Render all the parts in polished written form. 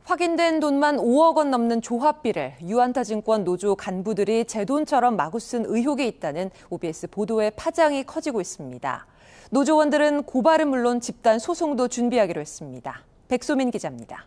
확인된 돈만 5억 원 넘는 조합비를 유안타증권 노조 간부들이 제 돈처럼 마구 쓴 의혹이 있다는 OBS 보도의 파장이 커지고 있습니다. 노조원들은 고발은 물론 집단 소송도 준비하기로 했습니다. 백소민 기자입니다.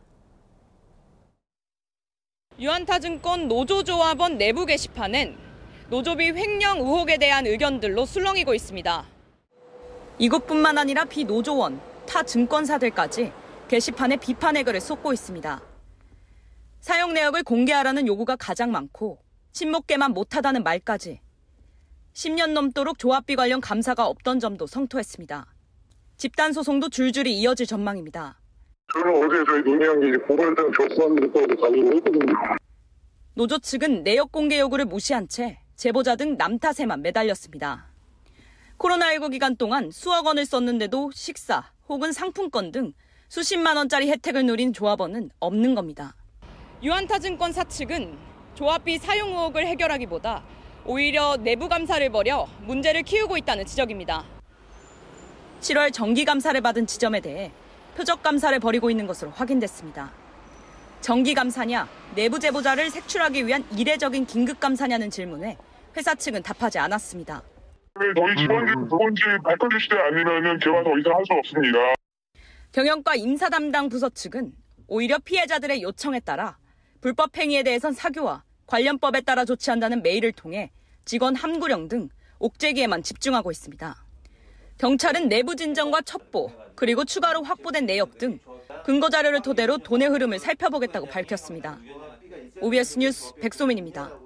유안타증권 노조조합원 내부 게시판은 노조비 횡령 의혹에 대한 의견들로 술렁이고 있습니다. 이곳뿐만 아니라 비노조원, 타 증권사들까지 게시판에 비판의 글을 쏟고 있습니다. 사용 내역을 공개하라는 요구가 가장 많고 친목계만 못하다는 말까지 10년 넘도록 조합비 관련 감사가 없던 점도 성토했습니다. 집단 소송도 줄줄이 이어질 전망입니다. 저는 어제 저희 논의한 게 고발장 접수한다고 가지고 했거든요. 노조 측은 내역 공개 요구를 무시한 채 제보자 등 남 탓에만 매달렸습니다. 코로나19 기간 동안 수억 원을 썼는데도 식사 혹은 상품권 등 수십만 원짜리 혜택을 누린 조합원은 없는 겁니다. 유안타증권 사측은 조합비 사용 의혹을 해결하기보다 오히려 내부 감사를 벌여 문제를 키우고 있다는 지적입니다. 7월 정기 감사를 받은 지점에 대해 표적 감사를 벌이고 있는 것으로 확인됐습니다. 정기 감사냐, 내부 제보자를 색출하기 위한 이례적인 긴급 감사냐는 질문에 회사 측은 답하지 않았습니다. 저희 직원들이 그건지 밝혀주시지 않으면 제가 더 이상 할 수 없습니다. 경영과 인사 담당 부서 측은 오히려 피해자들의 요청에 따라 불법 행위에 대해선 사교와 관련법에 따라 조치한다는 메일을 통해 직원 함구령 등 옥죄기에만 집중하고 있습니다. 경찰은 내부 진정과 첩보, 그리고 추가로 확보된 내역 등 근거 자료를 토대로 돈의 흐름을 살펴보겠다고 밝혔습니다. OBS 뉴스 백소민입니다.